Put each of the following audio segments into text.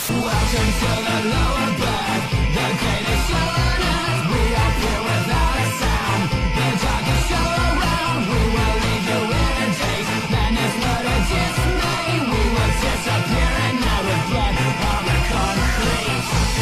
Welcome to the lower berth, the greatest show on earth. We appear without a sound, the darkest show around. We will leave you in a daze, madness, murder, dismay. We will disappear and now with blood on the concrete.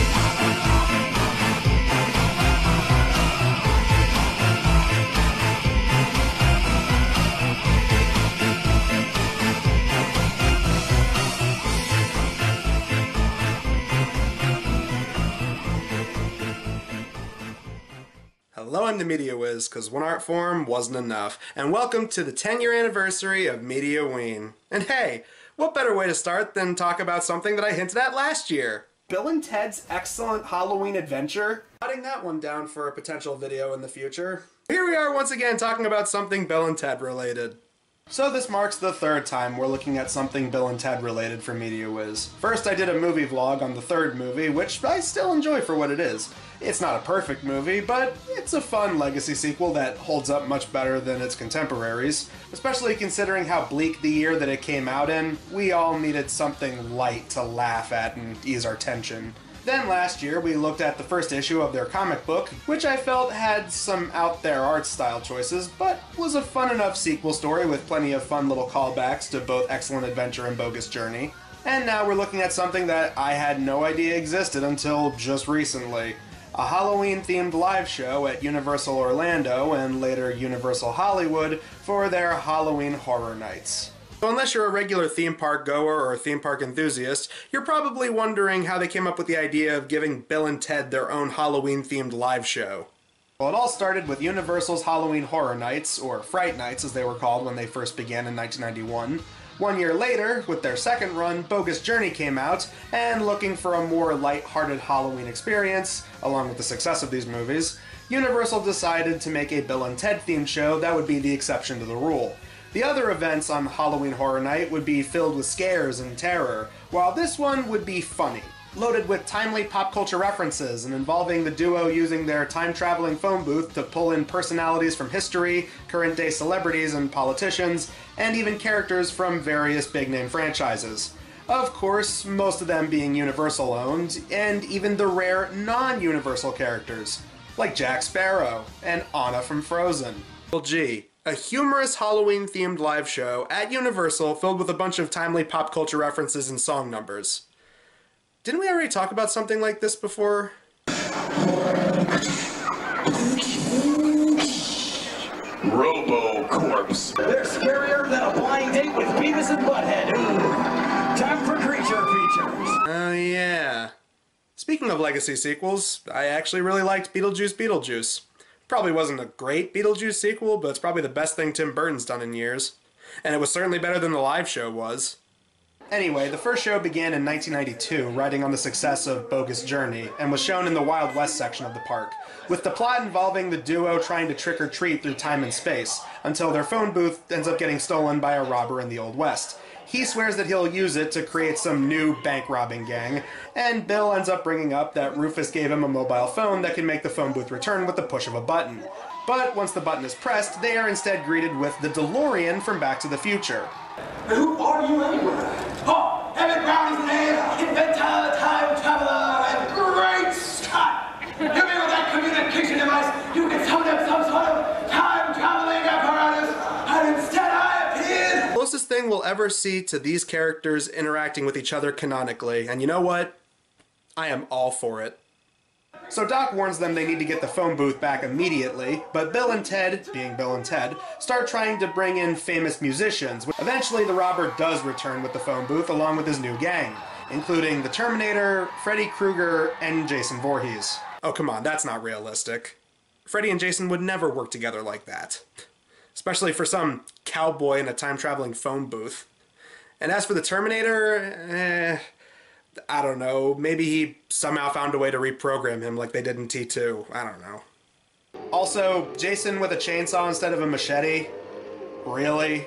Hello, I'm the Media Wiz, because one art form wasn't enough, and welcome to the 10-year anniversary of Mediaween. And hey, what better way to start than talk about something that I hinted at last year? Bill and Ted's Excellent Halloween Adventure? Jotting that one down for a potential video in the future. Here we are once again talking about something Bill and Ted related. So this marks the third time we're looking at something Bill and Ted related for Media Wiz. First I did a movie vlog on the third movie, which I still enjoy for what it is. It's not a perfect movie, but it's a fun legacy sequel that holds up much better than its contemporaries. Especially considering how bleak the year that it came out in, we all needed something light to laugh at and ease our tension. Then last year we looked at the first issue of their comic book, which I felt had some out there art style choices, but was a fun enough sequel story with plenty of fun little callbacks to both Excellent Adventure and Bogus Journey. And now we're looking at something that I had no idea existed until just recently. A Halloween-themed live show at Universal Orlando and later Universal Hollywood for their Halloween Horror Nights. So unless you're a regular theme park goer or theme park enthusiast, you're probably wondering how they came up with the idea of giving Bill and Ted their own Halloween-themed live show. Well, it all started with Universal's Halloween Horror Nights, or Fright Nights as they were called when they first began in 1991. 1 year later, with their second run, Bogus Journey came out, and looking for a more light-hearted Halloween experience, along with the success of these movies, Universal decided to make a Bill and Ted themed show that would be the exception to the rule. The other events on Halloween Horror Night would be filled with scares and terror, while this one would be funny, loaded with timely pop culture references and involving the duo using their time-traveling phone booth to pull in personalities from history, current-day celebrities and politicians, and even characters from various big-name franchises. Of course, most of them being Universal-owned, and even the rare non-Universal characters, like Jack Sparrow and Anna from Frozen. Well, gee. A humorous Halloween-themed live show at Universal filled with a bunch of timely pop culture references and song numbers. Didn't we already talk about something like this before? Robo-corpse. They're scarier than a blind date with Beavis and Butthead. Time for creature features. Oh yeah. Speaking of legacy sequels, I actually really liked Beetlejuice. Probably wasn't a great Beetlejuice sequel, but it's probably the best thing Tim Burton's done in years. And it was certainly better than the live show was. Anyway, the first show began in 1992, riding on the success of Bogus Journey, and was shown in the Wild West section of the park, with the plot involving the duo trying to trick or treat through time and space, until their phone booth ends up getting stolen by a robber in the Old West. He swears that he'll use it to create some new bank-robbing gang, and Bill ends up bringing up that Rufus gave him a mobile phone that can make the phone booth return with the push of a button. But once the button is pressed, they are instead greeted with the DeLorean from Back to the Future. Who are you anyway? Oh, Emmett Brown is the name, inventor, time traveler, and great Scott! Give me with that communication device, you can summon up some sort of time-traveling apparatus, and instead I appeared! Closest thing we'll ever see to these characters interacting with each other canonically, and you know what? I am all for it. So Doc warns them they need to get the phone booth back immediately, but Bill and Ted, being Bill and Ted, start trying to bring in famous musicians. Eventually the robber does return with the phone booth along with his new gang, including the Terminator, Freddy Krueger, and Jason Voorhees. Oh come on, that's not realistic. Freddy and Jason would never work together like that. Especially for some cowboy in a time-traveling phone booth. And as for the Terminator, I don't know, maybe he somehow found a way to reprogram him like they did in T2. I don't know. Also, Jason with a chainsaw instead of a machete? Really?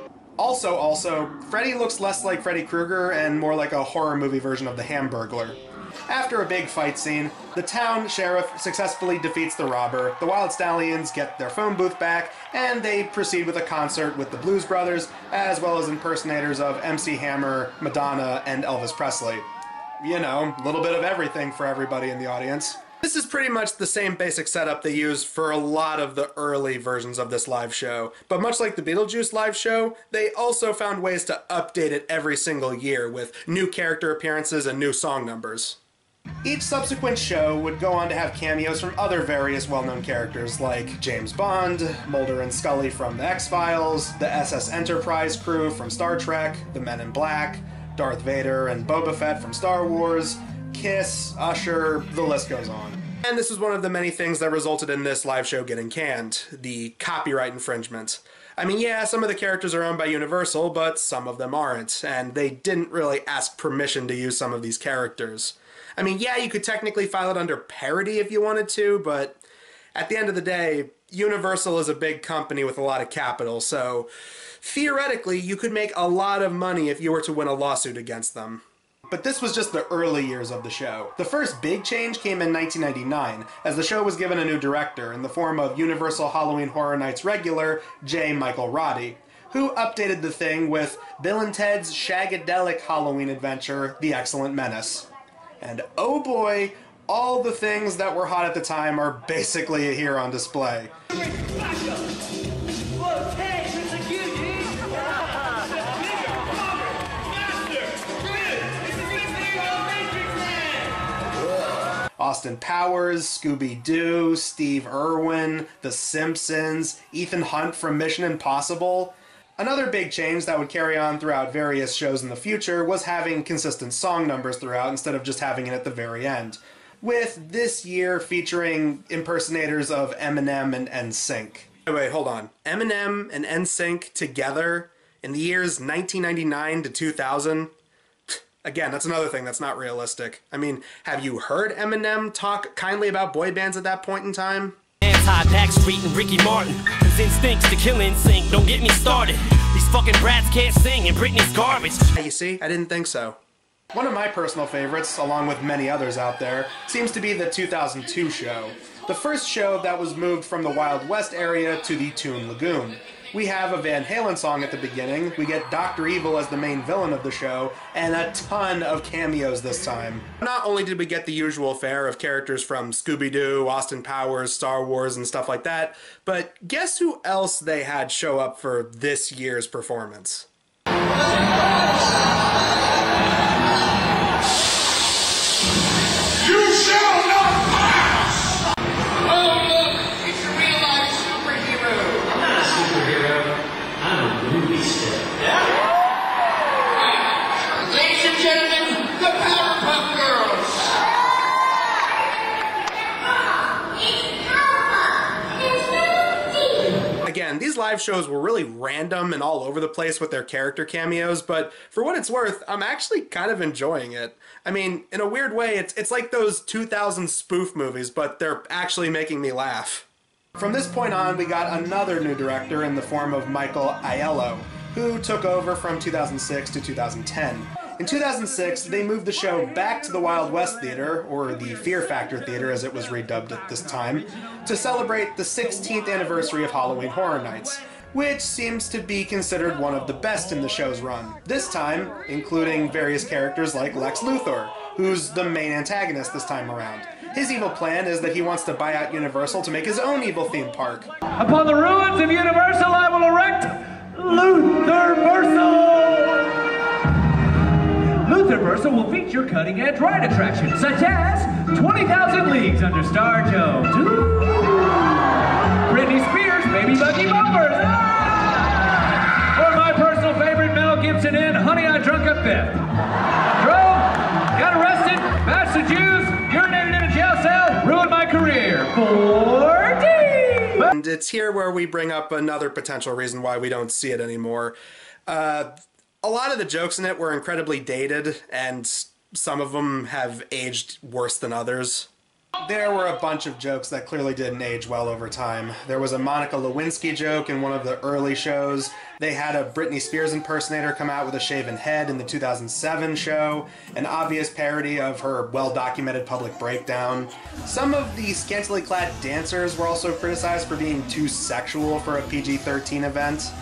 Also, Freddy looks less like Freddy Krueger and more like a horror movie version of the Hamburglar. After a big fight scene, the town sheriff successfully defeats the robber, the Wyld Stallyns get their phone booth back, and they proceed with a concert with the Blues Brothers, as well as impersonators of MC Hammer, Madonna, and Elvis Presley. you know, a little bit of everything for everybody in the audience. This is pretty much the same basic setup they used for a lot of the early versions of this live show. But much like the Beetlejuice live show, they also found ways to update it every single year with new character appearances and new song numbers. Each subsequent show would go on to have cameos from other various well-known characters like James Bond, Mulder and Scully from The X-Files, the SS Enterprise crew from Star Trek, the Men in Black, Darth Vader and Boba Fett from Star Wars, Kiss, Usher, the list goes on. And this is one of the many things that resulted in this live show getting canned, the copyright infringement. I mean, yeah, some of the characters are owned by Universal, but some of them aren't, and they didn't really ask permission to use some of these characters. I mean, yeah, you could technically file it under parody if you wanted to, but at the end of the day, Universal is a big company with a lot of capital, so theoretically, you could make a lot of money if you were to win a lawsuit against them. But this was just the early years of the show. The first big change came in 1999, as the show was given a new director in the form of Universal Halloween Horror Nights regular J. Michael Roddy, who updated the thing with Bill and Ted's Shagadelic Halloween adventure, The Excellent Menace. And oh boy, all the things that were hot at the time are basically here on display. Austin Powers, Scooby-Doo, Steve Irwin, The Simpsons, Ethan Hunt from Mission Impossible. Another big change that would carry on throughout various shows in the future was having consistent song numbers throughout instead of just having it at the very end, with this year featuring impersonators of Eminem and NSYNC. Wait, hold on. Eminem and NSYNC together in the years 1999 to 2000? Again, that's another thing that's not realistic. I mean, have you heard Eminem talk kindly about boy bands at that point in time? Backstreet and Ricky Martin, his instincts to kill NSYNC, don't get me started. These fucking brats can't sing and Britney's garbage. You see, I didn't think so. One of my personal favorites, along with many others out there, seems to be the 2002 show. The first show that was moved from the Wild West area to the Toon Lagoon. We have a Van Halen song at the beginning, we get Dr. Evil as the main villain of the show, and a ton of cameos this time. Not only did we get the usual fare of characters from Scooby-Doo, Austin Powers, Star Wars, and stuff like that, but guess who else they had show up for this year's performance? You shall not pass! Oh, look, it's a real-life superhero. I'm not a superhero. I'm a movie star. Yeah? Ladies and gentlemen, the Powerpuff Girls. Again, these live shows were really random and all over the place with their character cameos, but for what it's worth, I'm actually kind of enjoying it. I mean, in a weird way, it's like those 2000 spoof movies, but they're actually making me laugh. From this point on, we got another new director in the form of Michael Aiello, who took over from 2006 to 2010. In 2006, they moved the show back to the Wild West Theater, or the Fear Factor Theater as it was redubbed at this time, to celebrate the 16th anniversary of Halloween Horror Nights, which seems to be considered one of the best in the show's run. This time, including various characters like Lex Luthor, who's the main antagonist this time around. His evil plan is that he wants to buy out Universal to make his own evil theme park. Upon the ruins of Universal, I will erect Lutherversal! Lutherversal will feature cutting-edge ride attractions, such as 20,000 Leagues Under Star Jones, ooh, Britney Spears' Baby Buggy Bumpers, or my personal favorite, Mel Gibson in Honey, I Drunk Up Fifth. Drove, got arrested, bashed the Jews, urinated in a jail cell, ruined my career. 40! And it's here where we bring up another potential reason why we don't see it anymore. A lot of the jokes in it were incredibly dated, and some of them have aged worse than others. There were a bunch of jokes that clearly didn't age well over time. There was a Monica Lewinsky joke in one of the early shows. They had a Britney Spears impersonator come out with a shaven head in the 2007 show, an obvious parody of her well-documented public breakdown. Some of the scantily clad dancers were also criticized for being too sexual for a PG-13 event.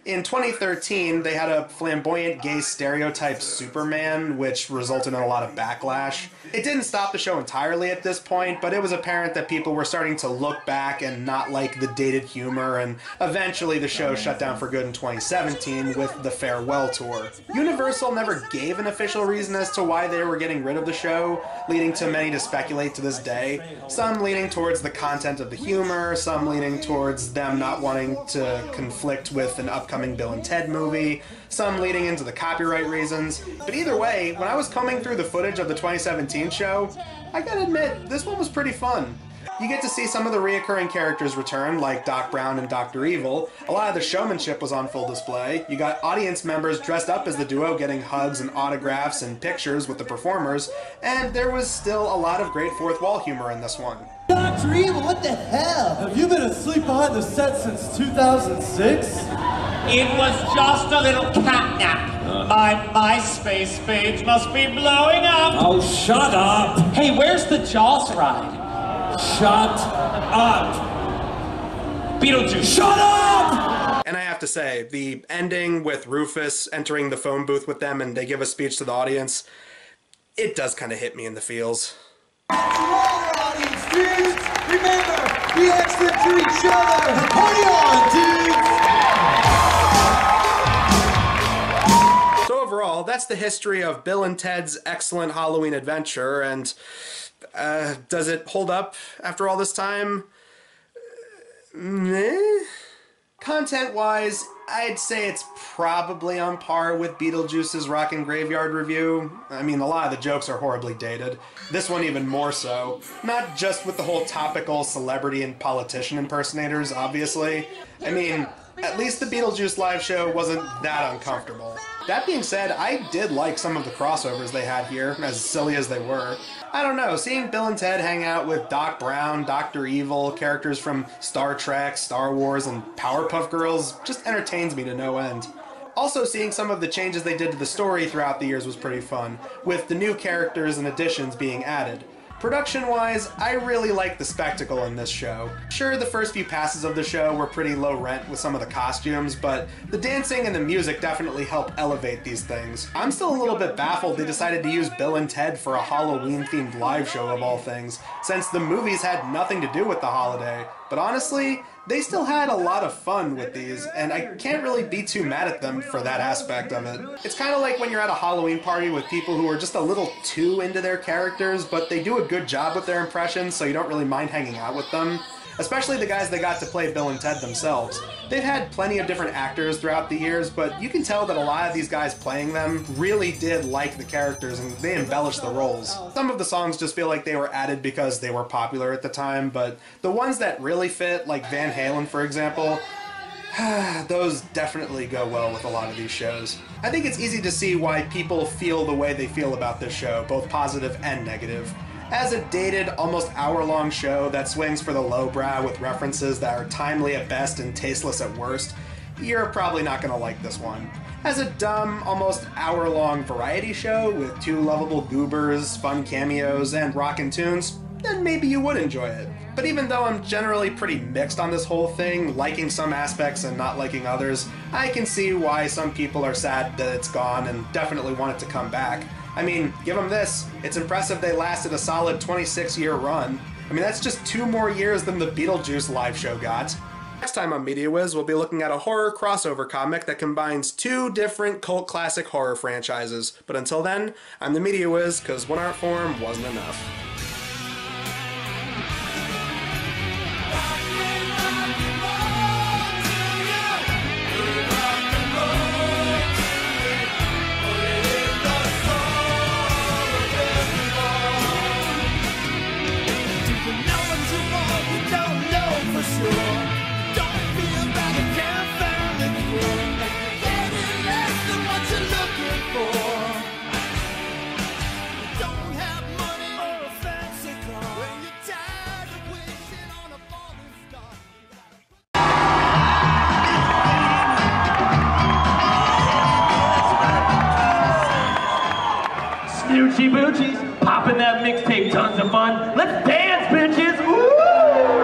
In 2013, they had a flamboyant gay stereotype Superman, which resulted in a lot of backlash. It didn't stop the show entirely at this point, but it was apparent that people were starting to look back and not like the dated humor, and eventually the show shut down for good in 2017 with the farewell tour. Universal never gave an official reason as to why they were getting rid of the show, leading to many to speculate to this day. Some leaning towards the content of the humor, some leaning towards them not wanting to conflict with an upcoming Bill and Ted movie, some leading into the copyright reasons. But either way, when I was combing through the footage of the 2017 show, I gotta admit, this one was pretty fun. You get to see some of the reoccurring characters return, like Doc Brown and Dr. Evil. A lot of the showmanship was on full display. You got audience members dressed up as the duo getting hugs and autographs and pictures with the performers, and there was still a lot of great fourth wall humor in this one. Dr. Evil, what the hell? Have you been asleep behind the set since 2006? It was just a little catnap. My MySpace page must be blowing up. Oh, shut up! Hey, where's the Jaws ride? Shut up! Beetlejuice. Shut up! And I have to say, the ending with Rufus entering the phone booth with them and they give a speech to the audience, it does kind of hit me in the feels. To all our audience, dudes, remember, be excellent to each other. Party on, dudes! So overall, that's the history of Bill and Ted's Excellent Halloween Adventure, and does it hold up after all this time? Meh? Content-wise, I'd say it's probably on par with Beetlejuice's Rockin' Graveyard Review. I mean, a lot of the jokes are horribly dated. This one even more so. Not just with the whole topical celebrity and politician impersonators, obviously. I mean, at least the Beetlejuice live show wasn't that uncomfortable. That being said, I did like some of the crossovers they had here, as silly as they were. I don't know, seeing Bill and Ted hang out with Doc Brown, Dr. Evil, characters from Star Trek, Star Wars, and Powerpuff Girls just entertains me to no end. Also, seeing some of the changes they did to the story throughout the years was pretty fun, with the new characters and additions being added. Production-wise, I really like the spectacle in this show. Sure, the first few passes of the show were pretty low rent with some of the costumes, but the dancing and the music definitely help elevate these things. I'm still a little bit baffled they decided to use Bill and Ted for a Halloween-themed live show of all things, since the movies had nothing to do with the holiday. But honestly, they still had a lot of fun with these, and I can't really be too mad at them for that aspect of it. It's kind of like when you're at a Halloween party with people who are just a little too into their characters, but they do a good job with their impressions, so you don't really mind hanging out with them. Especially the guys that got to play Bill and Ted themselves. They've had plenty of different actors throughout the years, but you can tell that a lot of these guys playing them really did like the characters and they embellished the roles. Some of the songs just feel like they were added because they were popular at the time, but the ones that really fit, like Van Halen for example, those definitely go well with a lot of these shows. I think it's easy to see why people feel the way they feel about this show, both positive and negative. As a dated, almost hour-long show that swings for the lowbrow with references that are timely at best and tasteless at worst, you're probably not going to like this one. As a dumb, almost hour-long variety show with two lovable goobers, fun cameos, and rockin' tunes, then maybe you would enjoy it. But even though I'm generally pretty mixed on this whole thing, liking some aspects and not liking others, I can see why some people are sad that it's gone and definitely want it to come back. I mean, give them this. It's impressive they lasted a solid 26-year run. I mean, that's just 2 more years than the Beetlejuice live show got. Next time on MediaWiz, we'll be looking at a horror crossover comic that combines 2 different cult classic horror franchises. But until then, I'm the MediaWiz, because one art form wasn't enough. Snoochie boochies, popping that mixtape, tons of fun. Let's dance.